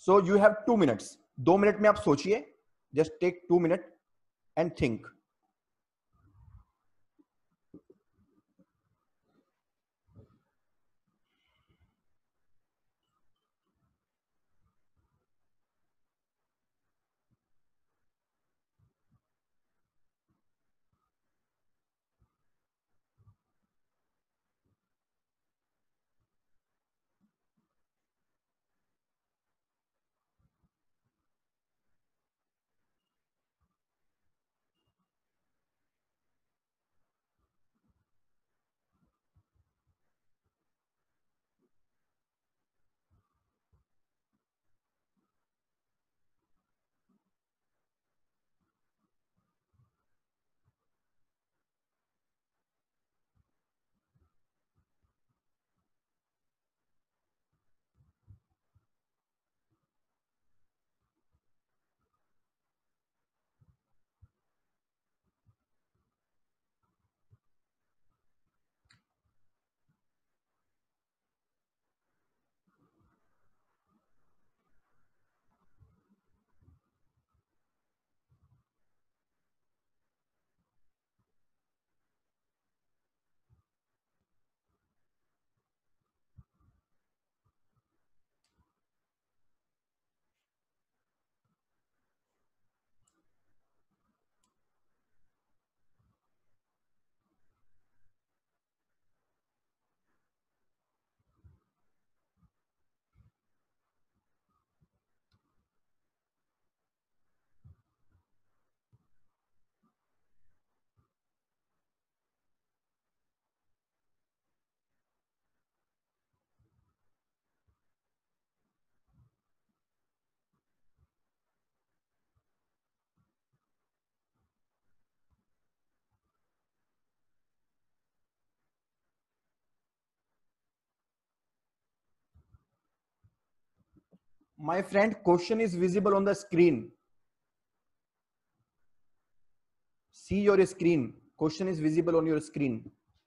So you have 2 minutes. 2 minute में आप सोचिए. Just take 2 minute and think. My friend, question is visible on the screen. See your screen. Question is visible on your screen.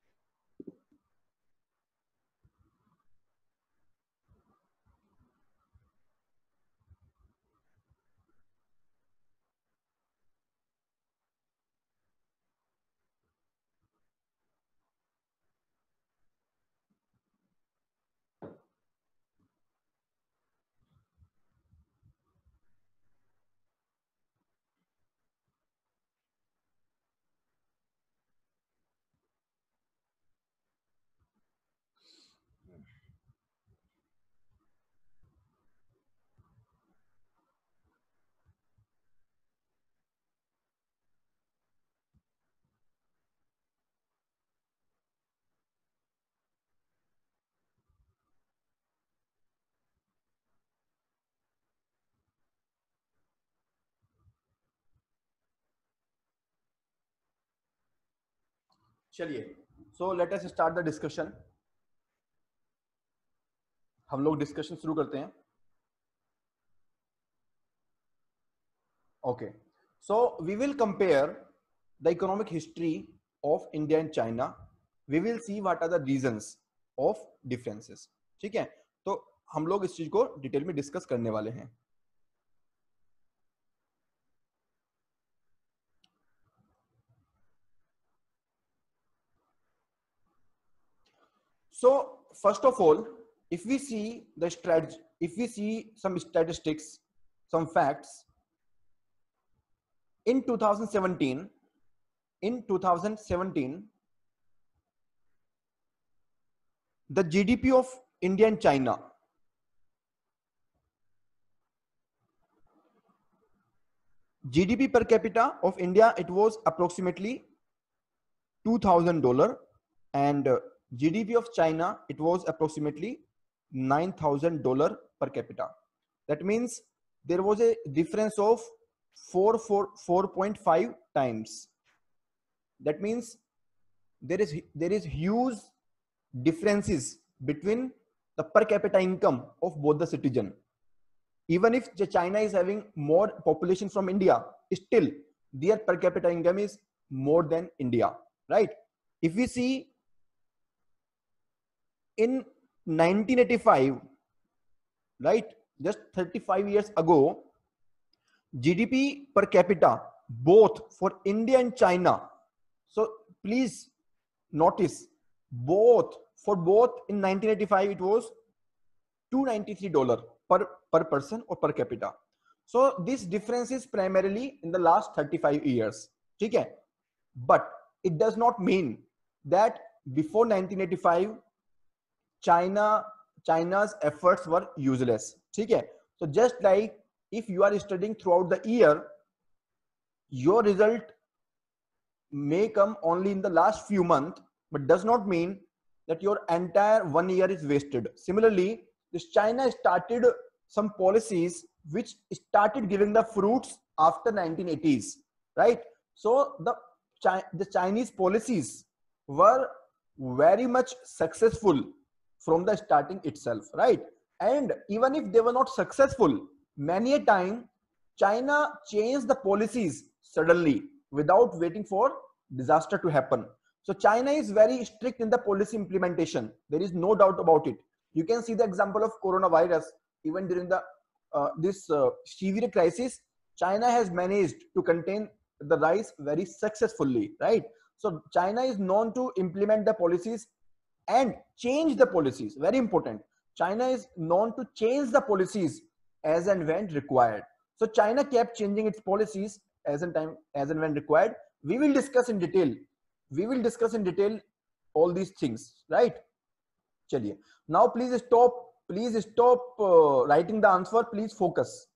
चलिए, so let us start the discussion. हम लोग discussion शुरू करते हैं. Okay, so we will compare the economic history of India and China. We will see what are the reasons of differences. ठीक है, तो हम लोग इस चीज को डिटेल में डिस्कस करने वाले हैं. So first of all, if we see the strategy, if we see some statistics, some facts, in 2017, the GDP of India and China, GDP per capita of India, it was approximately $2,000, and GDP of China, it was approximately $9,000 per capita. That means there was a difference of 4.5 times. That means there is huge differences between the per capita income of both the citizen. Even if China is having more population from India, still their per capita income is more than India, right? If we see in 1985, right, just 35 years ago, GDP per capita, both for India and China. So please notice, for both in 1985, it was $293 per person or per capita. So this difference is primarily in the last 35 years. Okay? But it does not mean that before 1985, China's efforts were useless. Okay? So just like if you are studying throughout the year, your result may come only in the last few months, but does not mean that your entire 1 year is wasted. Similarly, this China started some policies which started giving the fruits after 1980s, right? So the Chinese policies were very much successful from the starting itself, right? And even if they were not successful, many a time China changed the policies suddenly without waiting for disaster to happen. So China is very strict in the policy implementation. There is no doubt about it. You can see the example of coronavirus. Even during the this severe crisis, China has managed to contain the rise very successfully, right? So China is known to implement the policies and change the policies. Very important. China is known to change the policies as and when required. So China kept changing its policies as and when required. We will discuss in detail. We will discuss in detail all these things, right? Chaliye. Now please stop. Please stop writing the answer. Please focus.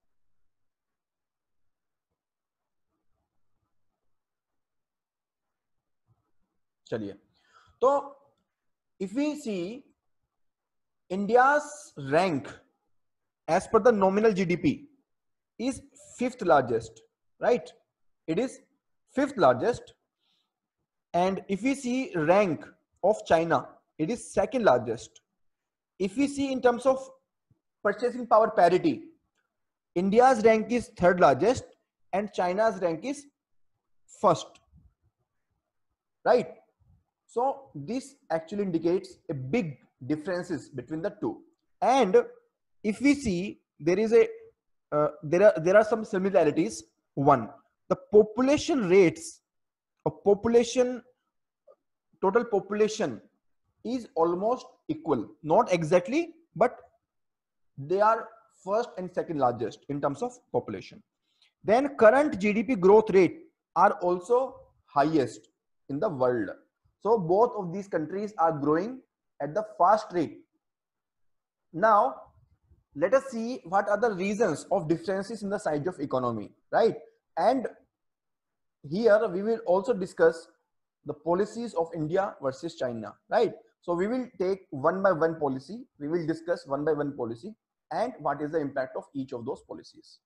Chaliye. So if we see India's rank as per the nominal GDP is fifth largest, right? It is fifth largest. And if we see rank of China, it is second largest. If we see in terms of purchasing power parity, India's rank is third largest and China's rank is first, right? So this actually indicates a big differences between the two. And if we see, there is a there are some similarities. One, the population rates of total population is almost equal. Not exactly, but they are first and second largest in terms of population. Then current GDP growth rate are also highest in the world. So both of these countries are growing at the fast rate. Now, let us see what are the reasons of differences in the size of economy, right? And here we will also discuss the policies of India versus China, right? So we will take one by one policy. We will discuss one by one policy and what is the impact of each of those policies.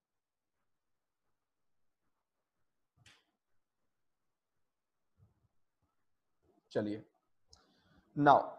Chaliye. Now,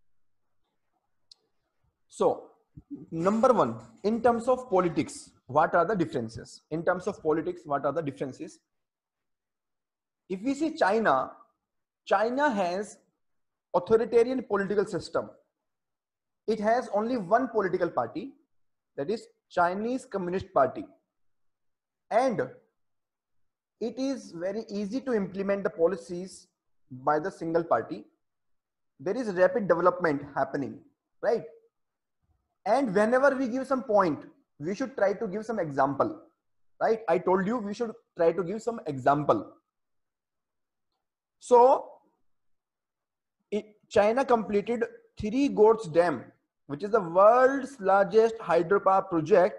so number one, in terms of politics, what are the differences? In terms of politics, what are the differences? If we see China, China has authoritarian political system. It has only one political party, that is Chinese Communist Party. And it is very easy to implement the policies by the single party. There is rapid development happening, right? And whenever we give some point, we should try to give some example, right? I told you we should try to give some example. So China completed Three Gorges Dam, which is the world's largest hydropower project.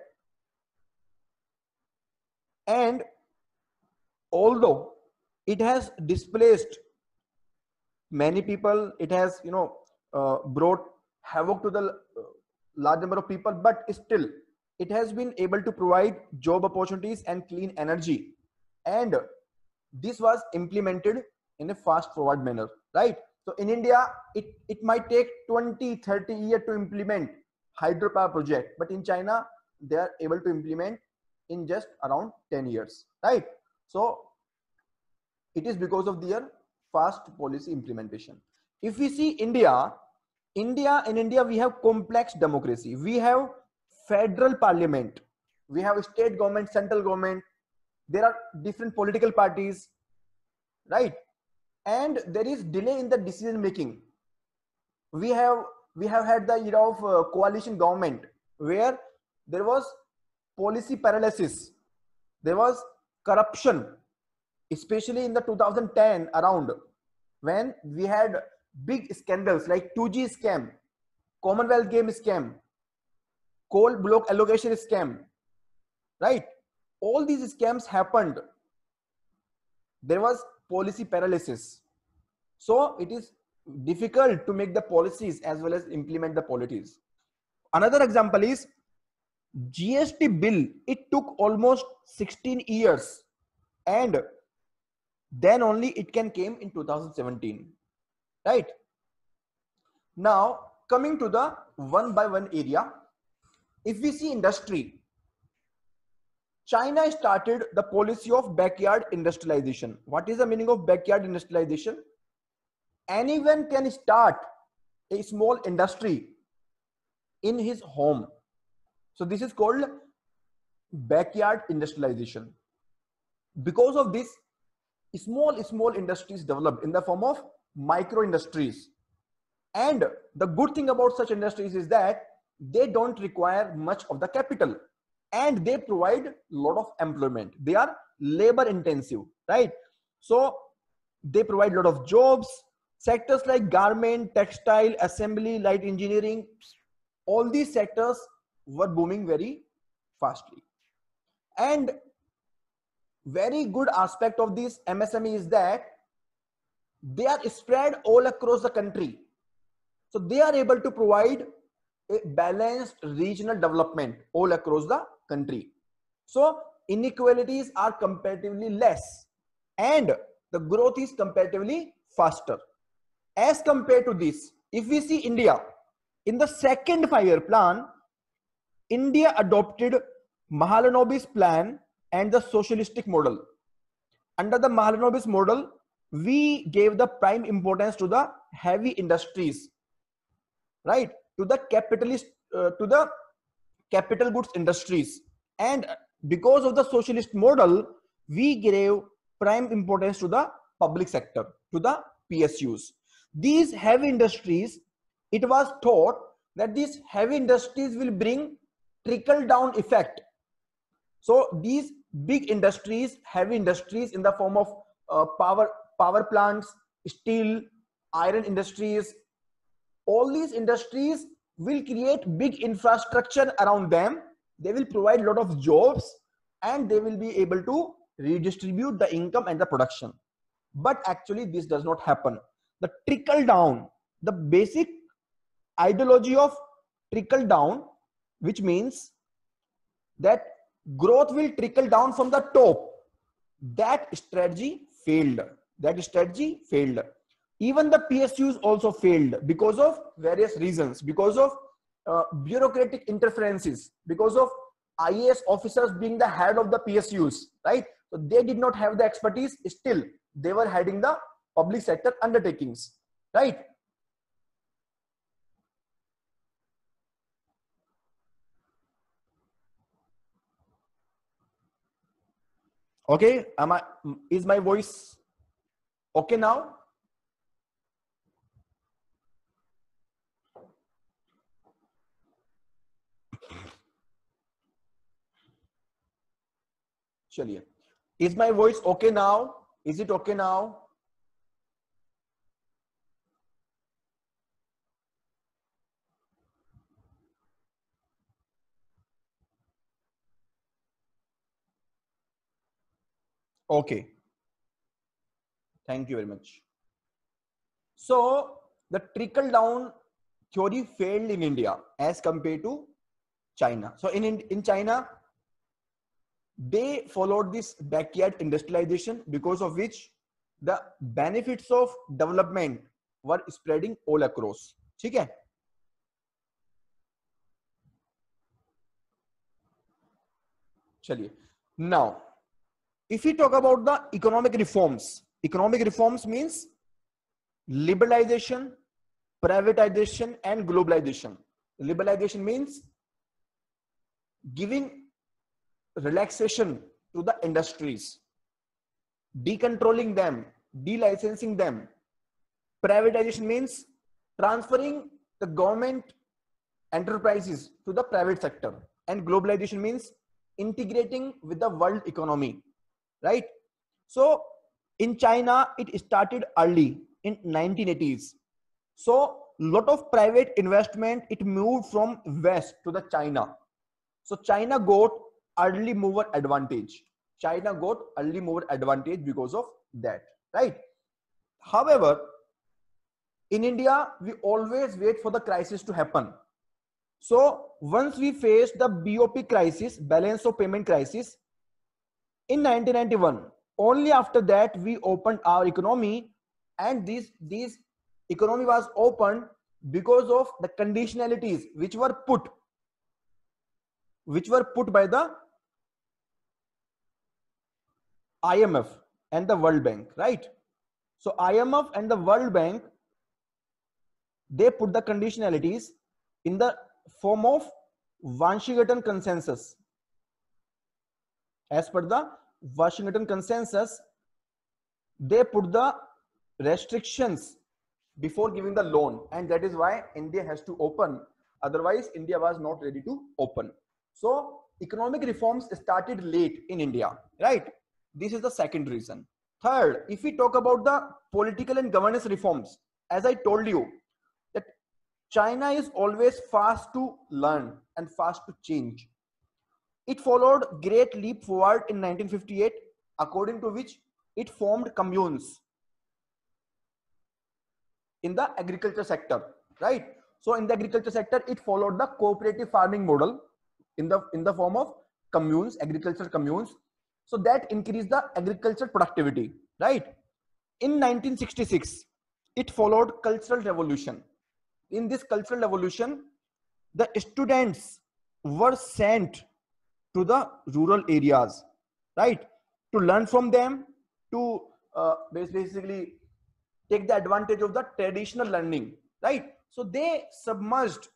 And although it has displaced many people, it has brought havoc to the large number of people, but still it has been able to provide job opportunities and clean energy. And this was implemented in a fast forward manner, right? So in India, it might take 20-30 years to implement hydropower project, but in China, they are able to implement in just around 10 years, right? So it is because of their fast policy implementation. If we see India, in India we have complex democracy. We have federal parliament, we have state government, central government, there are different political parties, right? And there is delay in the decision making. We have had the era of coalition government, where there was policy paralysis, there was corruption, especially in the 2010 around, when we had big scandals like 2G scam, Commonwealth game scam, coal block allocation scam, right? All these scams happened. There was policy paralysis. So it is difficult to make the policies as well as implement the policies. Another example is GST bill. It took almost 16 years, and then only it can came in 2017, right? Now coming to the one by one area, if we see industry, China started the policy of backyard industrialization. What is the meaning of backyard industrialization? Anyone can start a small industry in his home. So this is called backyard industrialization. Because of this, small industries developed in the form of micro industries. And the good thing about such industries is that they don't require much of the capital, and they provide a lot of employment. They are labor intensive, right? So they provide a lot of jobs. Sectors like garment, textile, assembly, light engineering, all these sectors were booming very fastly. And very good aspect of this MSME is that they are spread all across the country. So they are able to provide a balanced regional development all across the country. So inequalities are comparatively less, and the growth is comparatively faster. As compared to this, if we see India, in the second 5-year plan, India adopted Mahalanobis plan and the socialistic model. Under the Mahalanobis model, we gave the prime importance to the heavy industries, right? To the capital goods industries. And because of the socialist model, we gave prime importance to the public sector, to the PSUs. These heavy industries, it was thought that these heavy industries will bring trickle down effect. So these big industries, heavy industries in the form of power plants, steel, iron industries, all these industries will create big infrastructure around them. They will provide a lot of jobs, and they will be able to redistribute the income and the production. But actually this does not happen. The trickle down, the basic ideology of trickle down, which means that growth will trickle down from the top, that strategy failed. Even the PSUs also failed because of various reasons, because of bureaucratic interferences, because of IAS officers being the head of the PSUs, right? So they did not have the expertise. Still they were heading the public sector undertakings, right? Okay, is my voice okay now? Chaliye. Is my voice okay now? Is it okay now? Okay. Thank you very much. So the trickle down theory failed in India as compared to China. So in China, they followed this backyard industrialization, because of which the benefits of development were spreading all across. ठीक है? चलिए. Now, if we talk about the economic reforms means liberalization, privatization, and globalization. Liberalization means giving relaxation to the industries, decontrolling them, delicensing them. Privatization means transferring the government enterprises to the private sector, and globalization means integrating with the world economy, right? So in China, it started early in 1980s. So lot of private investment, it moved from west to the China. So China got early mover advantage. China got early mover advantage because of that, right? However, in India, we always wait for the crisis to happen. So once we faced the BOP crisis, balance of payment crisis, in 1991, only after that we opened our economy, and this economy was opened because of the conditionalities which were put by the IMF and the World Bank, right? So IMF and the World Bank, they put the conditionalities in the form of Washington Consensus. As per the Washington Consensus, they put the restrictions before giving the loan, and that is why India has to open. Otherwise, India was not ready to open. So economic reforms started late in India, right? This is the second reason. Third, if we talk about the political and governance reforms, as I told you, that China is always fast to learn and fast to change. It followed Great Leap Forward in 1958, according to which it formed communes in the agriculture sector, right? So in the agriculture sector, it followed the cooperative farming model in the form of communes, agriculture communes. So that increased the agriculture productivity, right? In 1966, it followed cultural revolution. In this cultural revolution, the students were sent to the rural areas, right, to learn from them, to basically take the advantage of the traditional learning, right? So they submerged,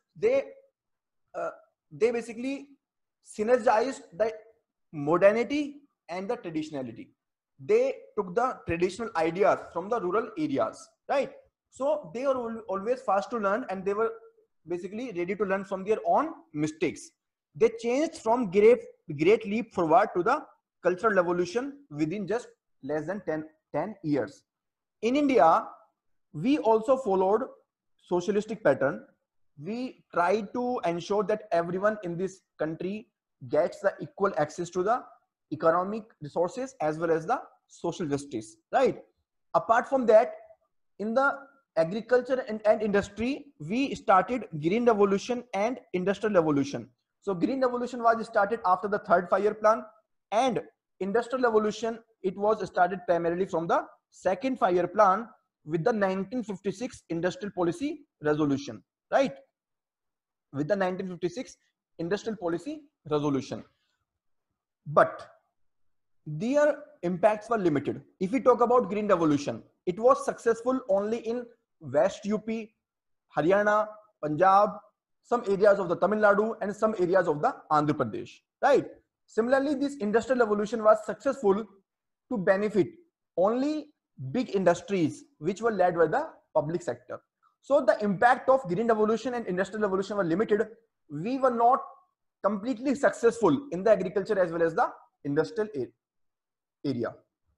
they basically synergized the modernity and the traditionality. They took the traditional ideas from the rural areas, right? So they are always fast to learn, and they were basically ready to learn from their own mistakes. They changed from great leap forward to the cultural revolution within just less than 10 years. In India, we also followed socialistic pattern. We tried to ensure that everyone in this country gets the equal access to the economic resources as well as the social justice, right? Apart from that, in the agriculture and industry, we started green revolution and industrial revolution. So green revolution was started after the third 5-year plan, and industrial revolution, it was started primarily from the second 5-year plan with the 1956 industrial policy resolution, right? With the 1956 industrial policy resolution. But their impacts were limited. If we talk about green revolution, it was successful only in West UP, Haryana, Punjab, some areas of the Tamil Nadu, and some areas of the Andhra Pradesh, right? Similarly, this industrial revolution was successful to benefit only big industries which were led by the public sector. So the impact of green revolution and industrial revolution were limited. We were not completely successful in the agriculture as well as the industrial area.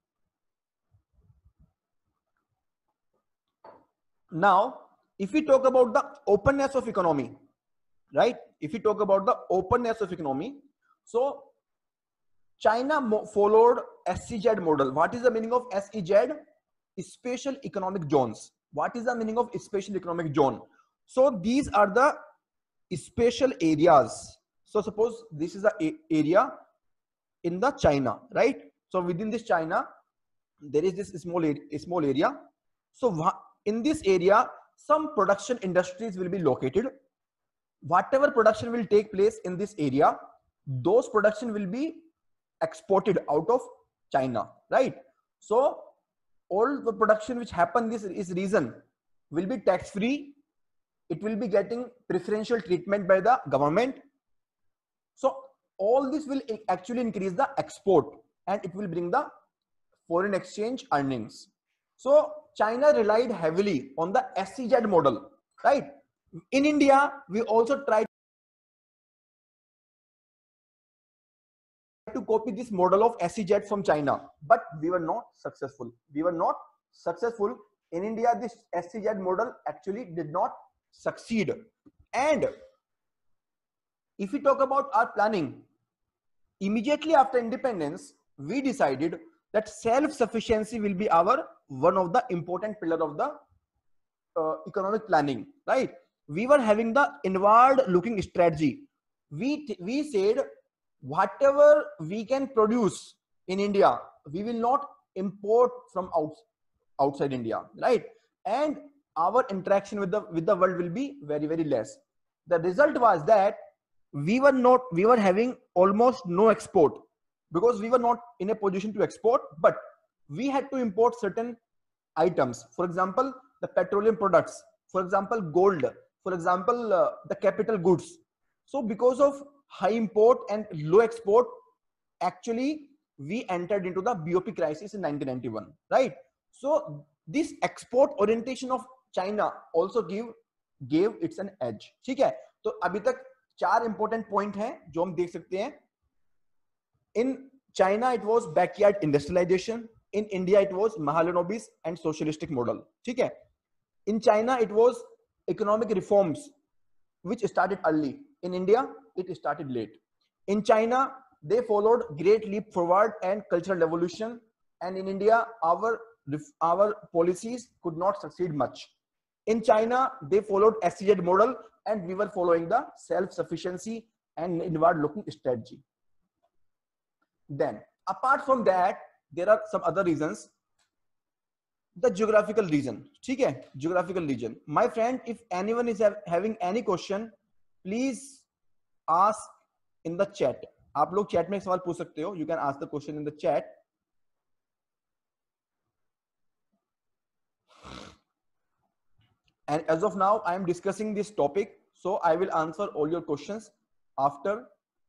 Now, if we talk about the openness of economy, right? If we talk about the openness of economy, so China followed SEZ model. What is the meaning of SEZ? Special economic zones. What is the meaning of special economic zone? So these are the special areas. So suppose this is the area in the China, right? So within this China, there is this small area. So in this area, some production industries will be located. Whatever production will take place in this area, those production will be exported out of China, right? So all the production which happen this region will be tax free. It will be getting preferential treatment by the government. So all this will actually increase the export and it will bring the foreign exchange earnings. So China relied heavily on the SEZ model, right? In India, we also tried to copy this model of SEZ from China, but we were not successful. We were not successful. In India, this SEZ model actually did not succeed. And if we talk about our planning, immediately after independence, we decided that self-sufficiency will be our one of the important pillar of the economic planning, right? We were having the inward looking strategy. We said whatever we can produce in India, we will not import from outside India, right? And our interaction with the world will be very, very less. The result was that we were having almost no export because we were not in a position to export, but we had to import certain items. For example, the petroleum products, for example, gold, for example, the capital goods. So because of high import and low export, actually we entered into the BOP crisis in 1991, right? So this export orientation of China also gave it's an edge. ठीक है? तो अभी तक 4 important point हैं जो हम देख सकते हैं. In China, it was backyard industrialization. In India, it was Mahalanobis and socialistic model. ठीक है? In China, it was economic reforms, which started early. In India, it started late. In China, they followed great leap forward and cultural revolution. And in India, our policies could not succeed much. In China, they followed SEZ model, and we were following the self-sufficiency and inward-looking strategy. Then, apart from that, there are some other reasons. The geographical region, ठीक है? Geographical region. My friend, if anyone is having any question, please ask in the chat. आप लोग chat में एक सवाल पूछ सकते हो. You can ask the question in the chat. And as of now, I am discussing this topic, so I will answer all your questions after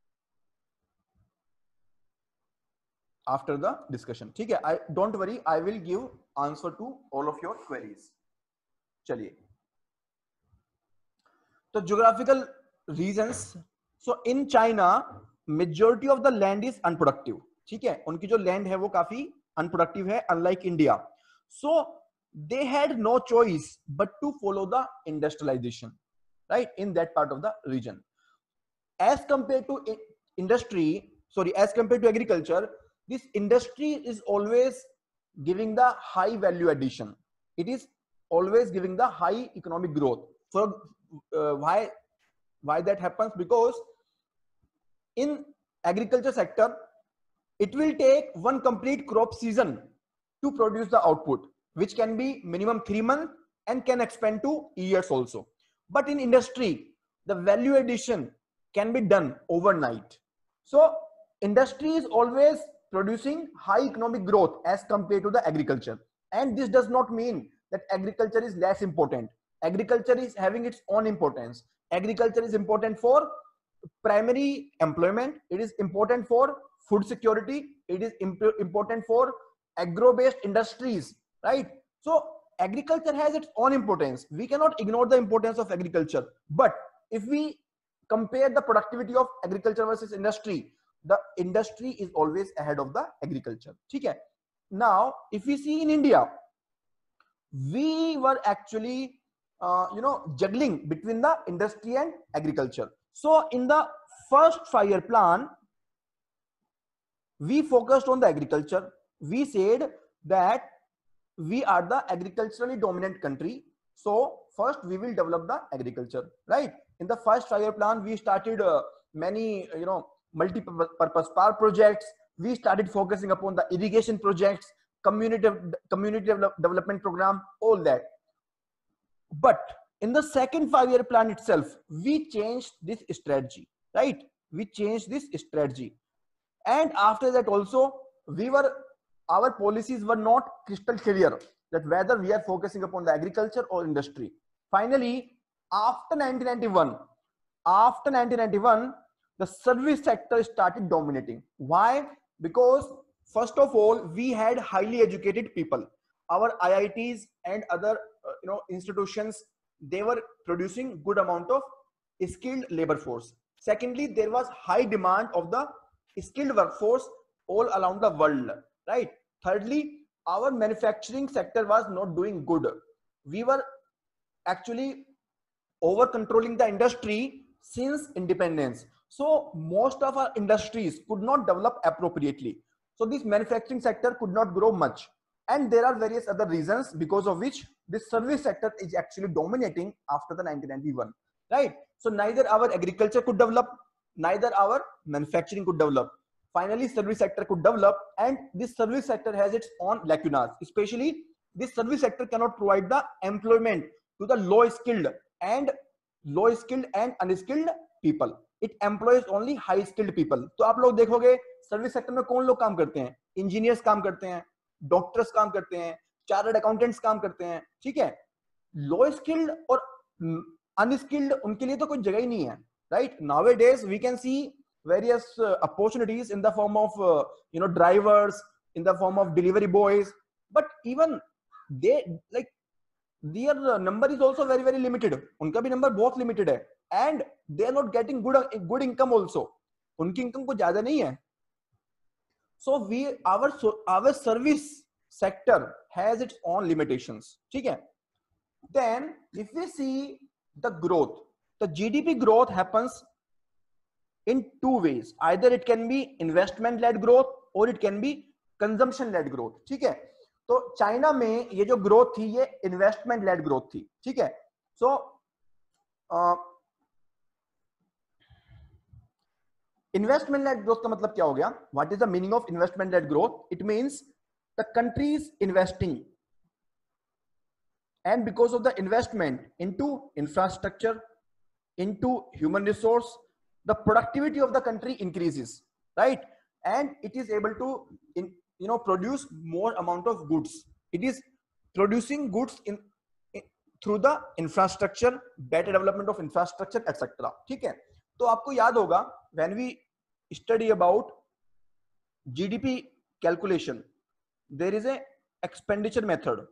the discussion. ठीक है? Don't worry, I will give answer to all of your queries. चलिए. So geographical reasons. So in China, majority of the land is unproductive. ठीक है? उनकी जो land है वो काफी unproductive है, unlike India. So they had no choice but to follow the industrialization, right, in that part of the region. As compared to as compared to agriculture, this industry is always giving the high value addition. It is always giving the high economic growth. So why that happens? Because in agriculture sector, it will take one complete crop season to produce the output, which can be minimum 3 months and can expand to years also. But in industry, the value addition can be done overnight. So industry is always producing high economic growth as compared to the agriculture. And this does not mean that agriculture is less important. Agriculture is having its own importance. Agriculture is important for primary employment. It is important for food security. It is important for agro-based industries, right? So agriculture has its own importance. We cannot ignore the importance of agriculture. But if we compare the productivity of agriculture versus industry, the industry is always ahead of the agriculture. Okay? Now, if we see in India, we were actually, juggling between the industry and agriculture. So in the first 5-year plan, we focused on the agriculture. We said that we are the agriculturally dominant country. So first we will develop the agriculture, right? In the first 5-year plan, we started many, multi-purpose power projects. We started focusing upon the irrigation projects, community development program, all that. But in the second 5-year plan itself, we changed this strategy, right? We changed this strategy. And after that also, our policies were not crystal clear that whether we are focusing upon the agriculture or industry. Finally, after 1991, the service sector started dominating. Why? Because first of all, we had highly educated people. Our IITs and other institutions, they were producing good amount of skilled labor force. Secondly, there was high demand of the skilled workforce all around the world, right? Thirdly, our manufacturing sector was not doing good. We were actually over controlling the industry since independence. So most of our industries could not develop appropriately. So this manufacturing sector could not grow much. And there are various other reasons because of which this service sector is actually dominating after the 1991, right? So neither our agriculture could develop, neither our manufacturing could develop. Finally, service sector could develop, and this service sector has its own lacunas. Especially, this service sector cannot provide the employment to the low skilled and unskilled people. It employs only high skilled people. तो आप लोग देखोगे service sector में कौन लोग काम करते हैं? इंजीनियर्स काम करते हैं, डॉक्टर्स काम करते हैं, चार्टर्ड अकाउंटेंट्स काम करते हैं, ठीक है? लो स्किल्ड और अनस्किल्ड उनके लिए तो कोई जगह ही नहीं है, right? Nowadays we can see various opportunities in the form of drivers, in the form of delivery boys, but even they like their number is also very very limited. उनका भी नंबर बहुत लिमिटेड है, and they are not getting good income also. उनकी income को ज्यादा नहीं है. So our service sector has its own limitations. ठीक है? Then if we see the growth, the GDP growth happens in two ways. Either it can be investment led growth or it can be consumption led growth. ठीक है? तो China में ये जो growth थी ये इन्वेस्टमेंट लेड ग्रोथ थी, ठीक है? सो इन्वेस्टमेंट लेड ग्रोथ का मतलब क्या हो गया? What is the meaning of investment led growth? It means the country is investing, and because of the investment into infrastructure, into human resource, the productivity of the country increases, right? And it is able to produce more amount of goods. It is producing goods through the infrastructure, better development of infrastructure, etc. ठीक है? तो आपको याद होगा when we study about GDP calculation, there is a expenditure method.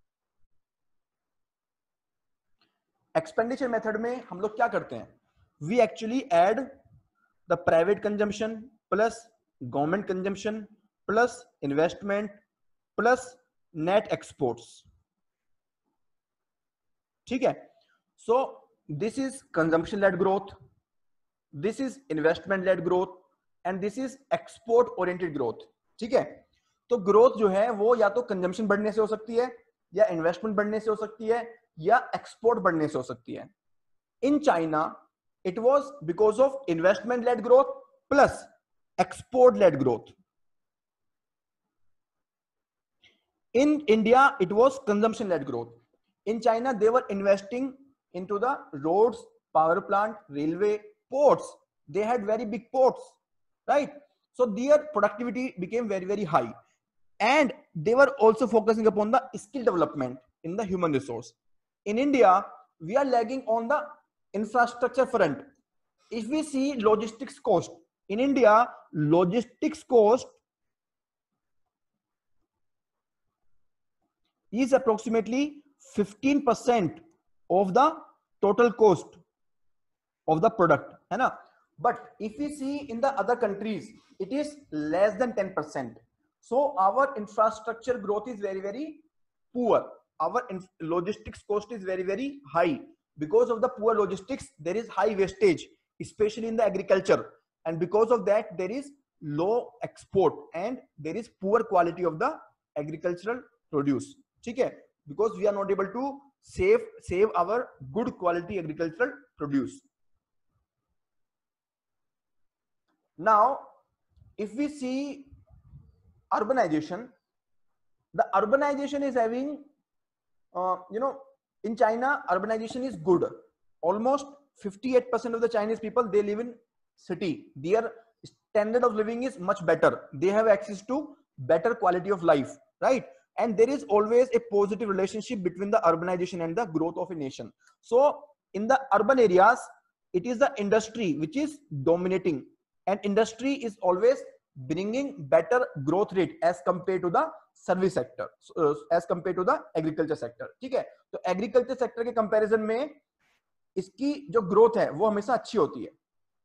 Expenditure method में हम लोग क्या करते हैं? We actually add the private consumption plus government consumption plus investment plus net exports, ठीक है? So this is consumption led growth, this is investment led growth, and this is export oriented growth, ठीक है? तो growth जो है वो या तो कंजम्पशन बढ़ने से हो सकती है, या इन्वेस्टमेंट बढ़ने से हो सकती है, या एक्सपोर्ट बढ़ने से हो सकती है. In China it was because of investment led growth plus export led growth. In India it was consumption led growth. In China they were investing into the roads, power plant, railway, ports. They had very big ports, right? So their productivity became very very high, and they were also focusing upon the skill development in the human resource. In India, we are lagging on the infrastructure front. If we see logistics cost in India, logistics cost is approximately 15% of the total cost of the product, है ना? But if we see in the other countries, it is less than 10%. So our infrastructure growth is very very poor. Our logistics cost is very very high. Because of the poor logistics, there is high wastage, especially in the agriculture, and because of that there is low export and there is poor quality of the agricultural produce, ठीक है? Because we are not able to save our good quality agricultural produce. Now if we see urbanization, the urbanization is having in China urbanization is good. Almost 58% of the Chinese people, they live in city. Their standard of living is much better. They have access to better quality of life, right? And there is always a positive relationship between the urbanization and the growth of a nation. So in the urban areas, it is the industry which is dominating, and industry is always bringing better growth rate as compared to the service sector, as compared to the agriculture sector. ठीक है, तो agriculture sector के comparison में इसकी जो growth है वो हमेशा अच्छी होती है.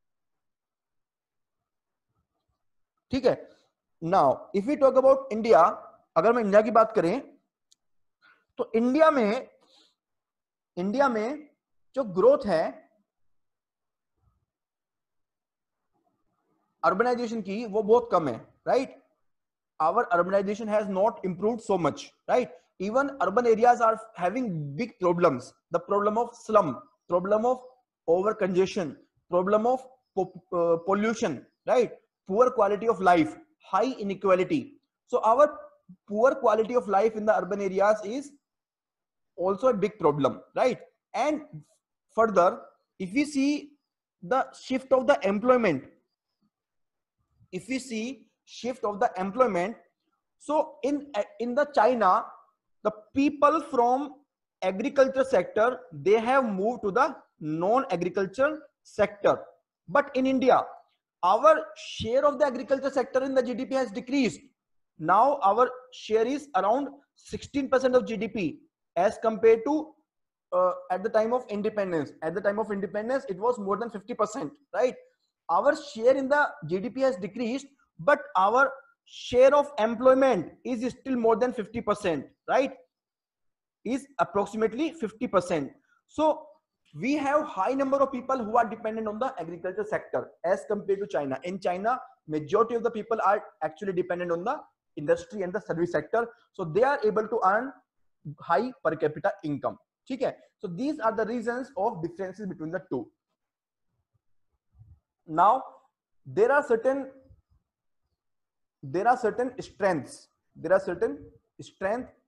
ठीक है. Now if we talk about India, अगर हम इंडिया की बात करें तो इंडिया में जो ग्रोथ है अर्बनाइजेशन की वो बहुत कम है, right. Our urbanization has not improved so much, right. Even urban areas are having big problems. The problem of slum, problem of over congestion, problem of pollution, right? Poor quality of life, high inequality. So our poor quality of life in the urban areas is also a big problem, right? And further, if we see the shift of the employment, so in the China, the people from agriculture sector, they have moved to the non-agriculture sector. But in India, our share of the agriculture sector in the GDP has decreased. Now our share is around 16% of GDP as compared to at the time of independence. At the time of independence, it was more than 50%, right? Our share in the GDP has decreased, but our share of employment is still more than 50%, right? Is approximately 50%. So we have high number of people who are dependent on the agriculture sector as compared to China. In China, majority of the people are actually dependent on the industry and the service sector, so they are able to earn high per capita income. Okay, so these are the reasons of differences between the two. Now there are certain strengths